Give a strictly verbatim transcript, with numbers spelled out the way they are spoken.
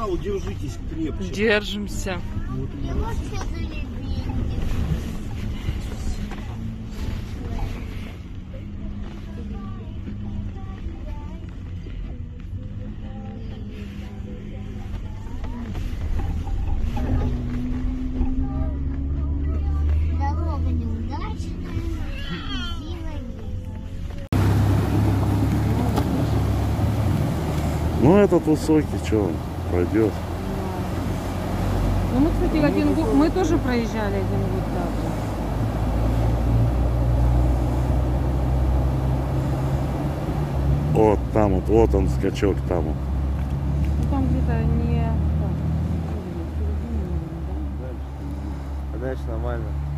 сказал, держитесь крепче. Держимся. Вот, ну этот высокий, что он пройдет. Ну мы, кстати, один год, мы тоже проезжали один год так же. Вот там вот, вот он скачок там. Вот. Ну там где-то не... Дальше нормально.